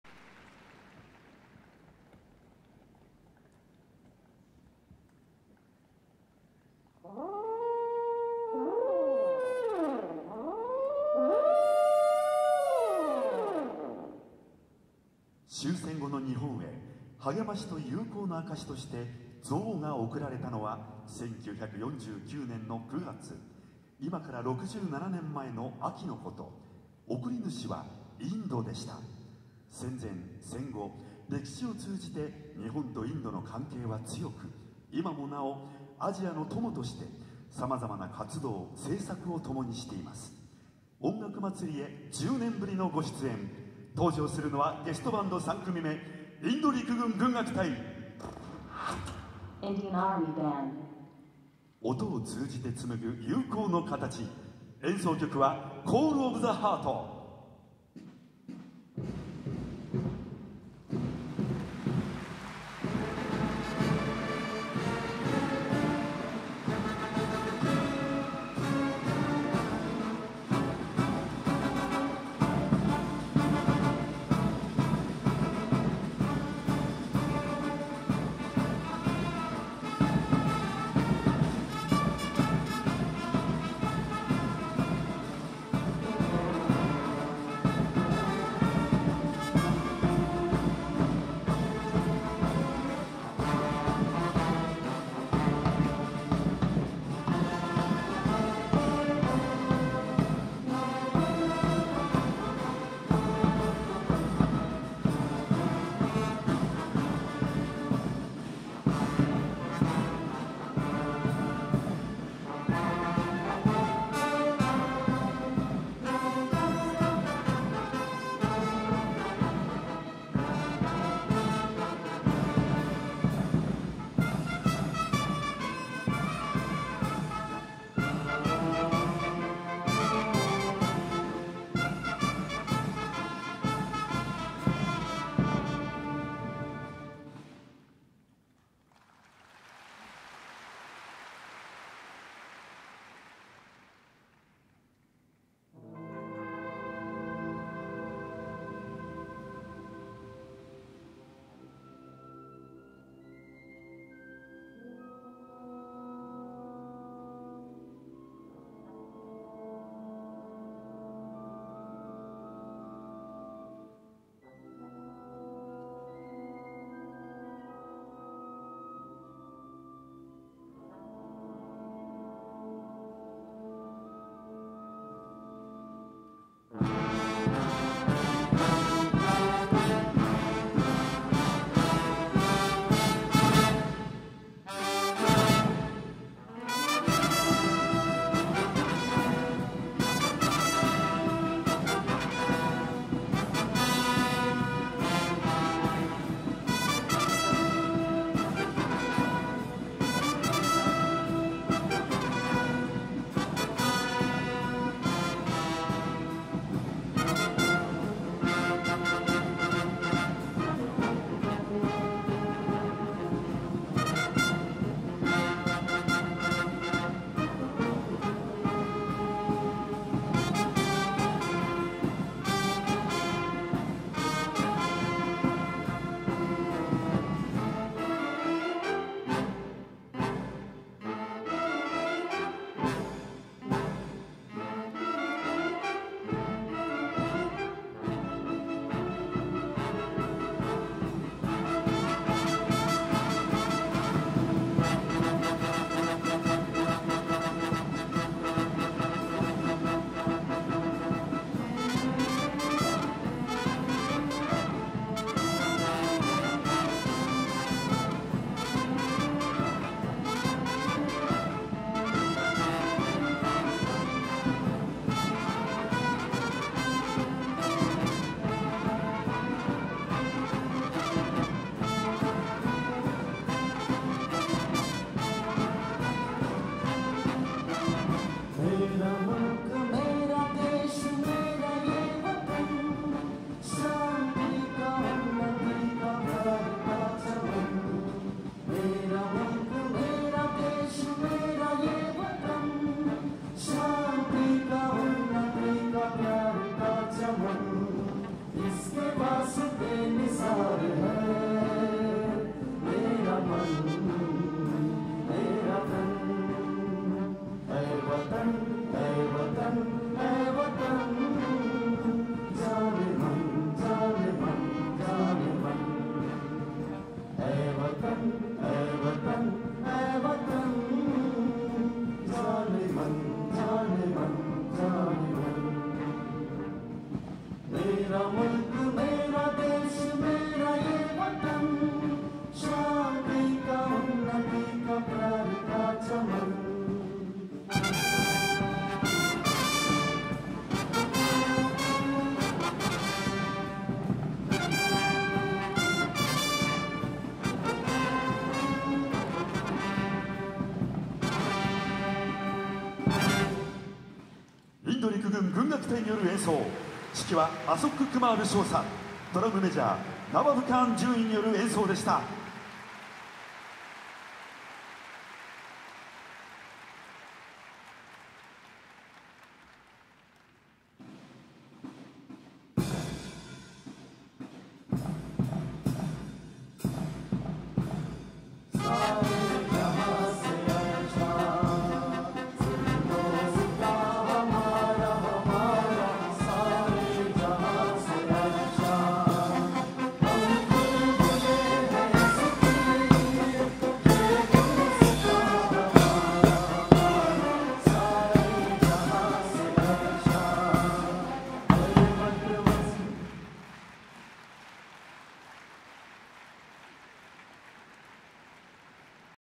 終戦後の日本へ励ましと友好の証として像が贈られたのは1949年の9月、今から67年前の秋のこと。贈り主はインドでした。戦前戦後歴史を通じて日本とインドの関係は強く、今もなおアジアの友としてさまざまな活動政策を共にしています。音楽祭りへ10年ぶりのご出演。登場するのはゲストバンド3組目、インド陸軍軍楽隊。音を通じて紡ぐ友好の形。演奏曲はコール・オブ・ザ・ハート。 インド陸軍軍楽隊による演奏、指揮はアソック・クマール少佐、ドラムメジャーナワブ・カーン獣医による演奏でした。